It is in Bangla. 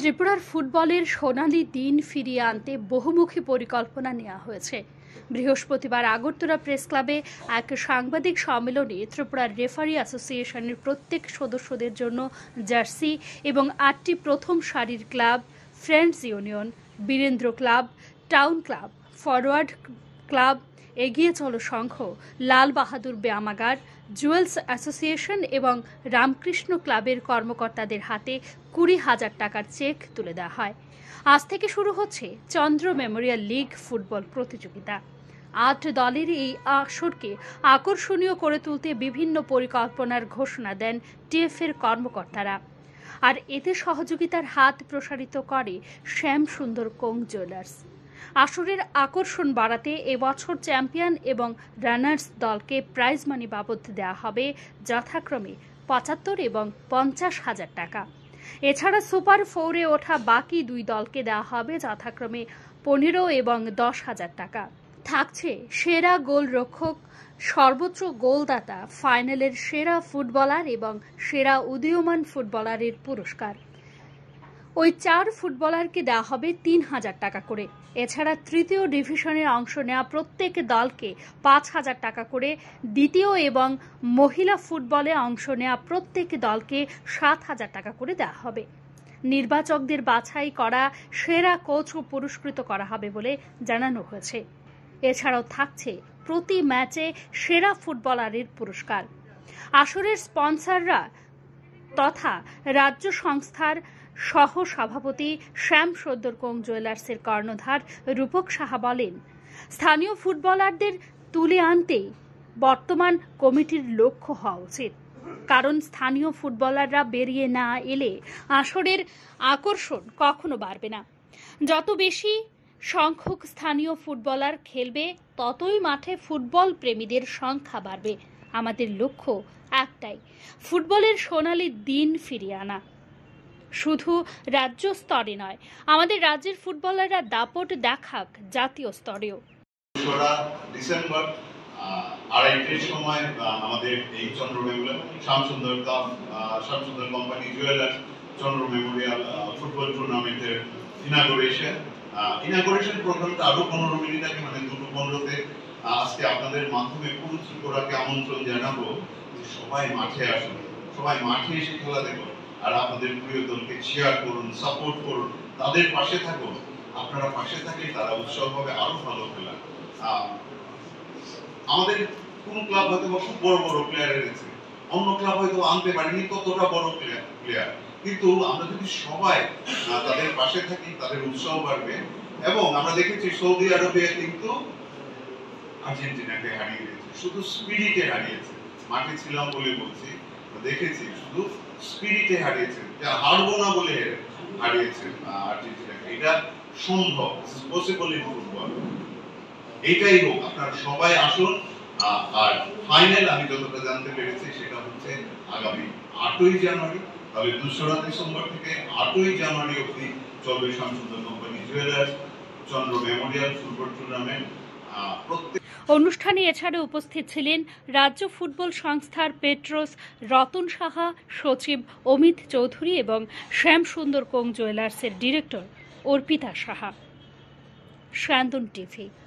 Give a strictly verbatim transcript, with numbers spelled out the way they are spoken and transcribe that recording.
ত্রিপুরার ফুটবলের সোনালী দিন ফিরিয়ে আনতে বহুমুখী পরিকল্পনা নেওয়া হয়েছে। বৃহস্পতিবার আগরতলা প্রেস ক্লাবে এক সাংবাদিক সম্মেলনে ত্রিপুরার রেফারি অ্যাসোসিয়েশনের প্রত্যেক সদস্যদের জন্য জার্সি এবং আটটি প্রথম সারির club, friends union, Birendra club, town club, forward club, এগিয়ে চলো সংঘ, লাল বাহাদুর ব্যায়ামাগার, জুয়েলস অ্যাসোসিয়েশন এবং রামকৃষ্ণ ক্লাবের কর্মকর্তাদের হাতে কুড়ি হাজার টাকার চেক তুলে দেওয়া হয়। আজ থেকে শুরু হচ্ছে চন্দ্র মেমোরিয়াল লিগ ফুটবল প্রতিযোগিতা। আট দলের এই আসরকে আকর্ষণীয় করে তুলতে বিভিন্ন পরিকল্পনার ঘোষণা দেন টিএফের কর্মকর্তারা। আর এতে সহযোগিতার হাত প্রসারিত করে শ্যাম সুন্দর কোং জুয়েলার্স। আসরের আকর্ষণ বাড়াতে এবছর চ্যাম্পিয়ন এবং রানার্স দলকে প্রাইজ মানি বাবদ দেওয়া হবে যথাক্রমে পঁচাত্তর এবং পঞ্চাশ হাজার টাকা। এছাড়া সুপার ফোরে ওঠা বাকি দুই দলকে দেওয়া হবে যথাক্রমে পনেরো এবং দশ হাজার টাকা। থাকছে সেরা গোলরক্ষক, সর্বোচ্চ গোলদাতা, ফাইনালের সেরা ফুটবলার এবং সেরা উদীয়মান ফুটবলারের পুরস্কার। ওই চার ফুটবলারকে দেওয়া হবে তিন হাজার টাকা করে। এছাড়া তৃতীয় ডিভিশনে অংশ নেওয়া প্রত্যেক দলকে পাঁচ হাজার টাকা করে, দ্বিতীয় এবং মহিলা ফুটবলে অংশ নেওয়া প্রত্যেক দলকে সাত হাজার টাকা করে দেওয়া হবে। নির্বাচকদের বাছাই করা সেরা কোচও পুরস্কৃত করা হবে বলে জানানো হয়েছে। এছাড়াও থাকছে প্রতি ম্যাচে সেরা ফুটবলারের পুরস্কার। আসরের স্পন্সররা তথা রাজ্য সংস্থার সহ সভাপতি শ্যাম সুন্দর কোং জুয়েলার্সের কর্ণধার রূপক সাহা বলেন, স্থানীয় ফুটবলারদের তুলে আনতেই বর্তমান কমিটির লক্ষ্য হওয়া উচিত। কারণ স্থানীয় ফুটবলাররা বেরিয়ে না এলে আসরের আকর্ষণ কখনো বাড়বে না। যত বেশি সংখ্যক স্থানীয় ফুটবলার খেলবে, ততই মাঠে ফুটবল প্রেমীদের সংখ্যা বাড়বে। আমাদের লক্ষ্য একটাই, ফুটবলের সোনালী দিন ফিরিয়ে আনা। শুধু রাজ্য স্তরে নয়, আমাদের রাজ্যের ফুটবলাররা দাপট দেখাক জাতীয় স্তরেও। ডিসেম্বর আড়াইটের সময় আমাদের এই Chandra memorial Shyamsundar cup Shyamsundar company jewellers Chandra memorial football টুর্নামেন্টের ইনাগুরেশন ইনাগুরেশন প্রোগ্রামটা আরো পনেরো মিনিট আগে মানে দুটো পনেরোতে আজকে আপনাদের মাধ্যমে পুরো ত্রিপুরাকে আমন্ত্রণ জানাবো যে সবাই মাঠে আসুন, সবাই মাঠে এসে খেলা দেখুন, আর আপনাদের প্রিয় দলকে চেয়ার করুন, সাপোর্ট করুন, তাদের পাশে থাকুন। আপনারা পাশে থাকলে তারা উৎসাহ হবে আরো ভালো খেলা। আমাদের কোন ক্লাব হয়তো খুব বড় বড় প্লেয়ার এনেছে, অন্য ক্লাব হয়তো আনতে পারেনি ততটা বড় প্লেয়ার, কিন্তু আমরা যদি সবাই তাদের পাশে থাকি তাদের উৎসাহ বাড়বে। এবং আমরা দেখেছি সৌদি আরবে কিন্তু আর্জেন্টিনাকে হারিয়ে দিয়েছে, শুধু স্পিরিটে হারিয়েছে। মাঠে ছিলাম বলে বলছি, দেখেছি শুধু স্পিরিটে হারিয়েছে, যা হারবো না বলে হারিয়েছে আর্জেন্টিনাকে। এটা সম্ভব, পসিবল ইন ফুটবল। এইটাই হোক, আপনারা সবাই আসুন। আর ফাইনাল আমি যতটা জানতে পেরেছি সেটা হচ্ছে আগামী আটই জানুয়ারি। তবে দোসরা ডিসেম্বর থেকে আটই জানুয়ারি অবধি চলবে Shyamsundar company jewellers Chandra memorial football tournament. অনুষ্ঠানে এছাড়া উপস্থিত ছিলেন রাজ্য ফুটবল সংস্থার পেট্রোস রতন সাহা, সচিব অমিত চৌধুরী এবং শ্যাম সুন্দর কোং জুয়েলার্সের ডিরেক্টর অর্পিতা সাহা। শান্তন টিভি।